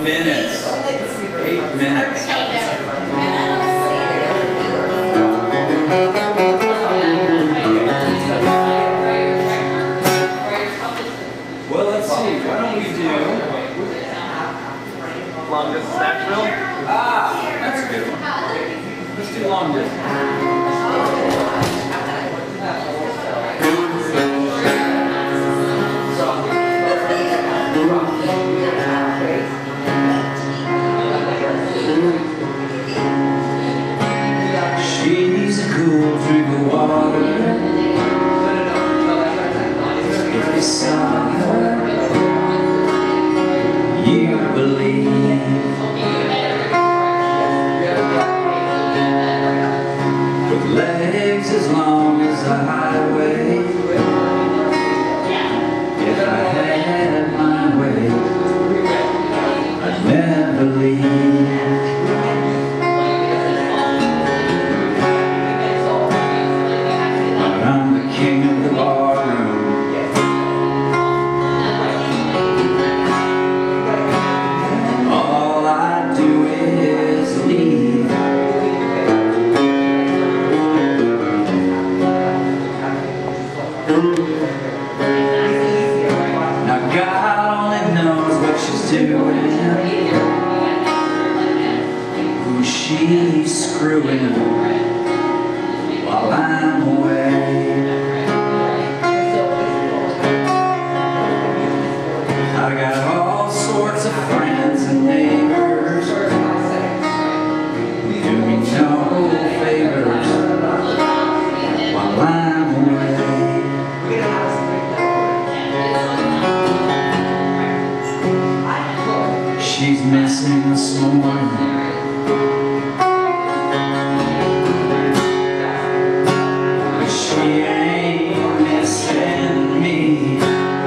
minutes. 8 minutes. Well, let's see. Why don't we do long distance Nashville? Ah, that's a good one. Let's do long distance. She's a cool drink of water. If you saw her, you believe. With legs as long as the highway, if I had my way, I'd never leave. Now God only knows what she's doing, who she's screwing while I'm away. I got all sorts of friends and neighbors who do me no favors while I'm away. She's missing this morning, but she ain't missing me.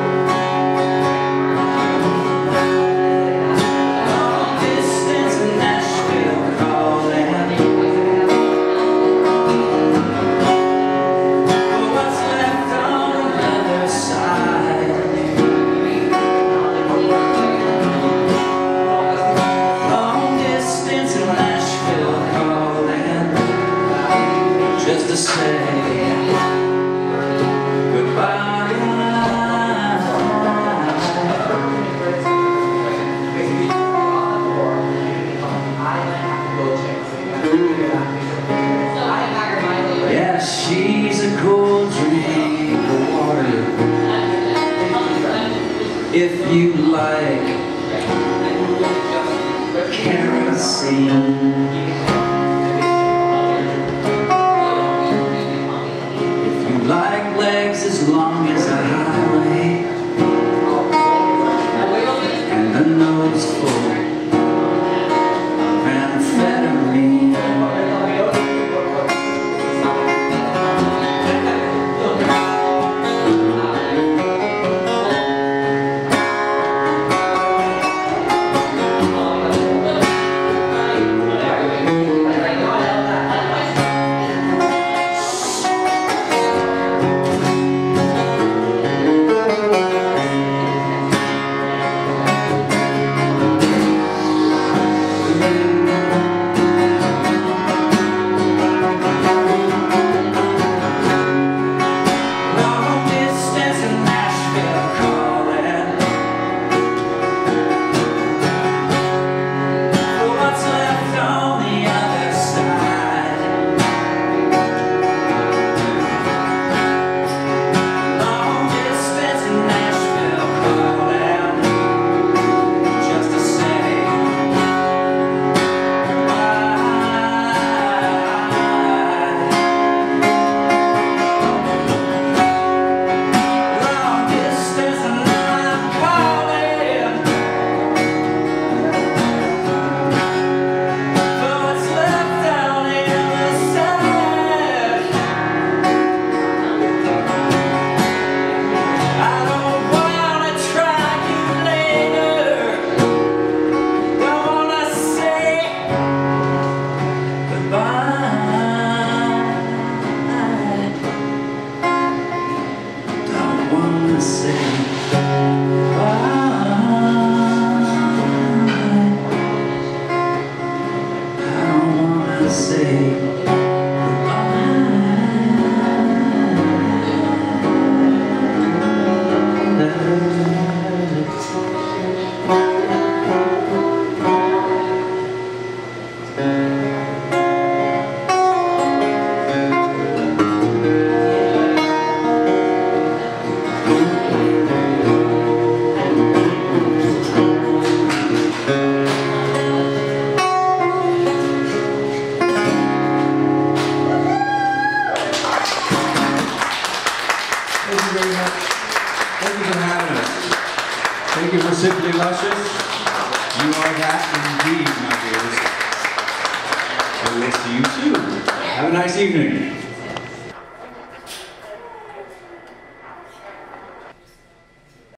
Long distance in Nashville calling for what's left on the other side. Just to say goodbye. Yeah, she's a cool drink of water. If you like kerosene. Like legs as long as a highway, and a nose full of amphetamine. Thank you very much. Thank you for having us. Thank you for Simply Luscious. You are that indeed, my dears. So we'll see you soon. Have a nice evening.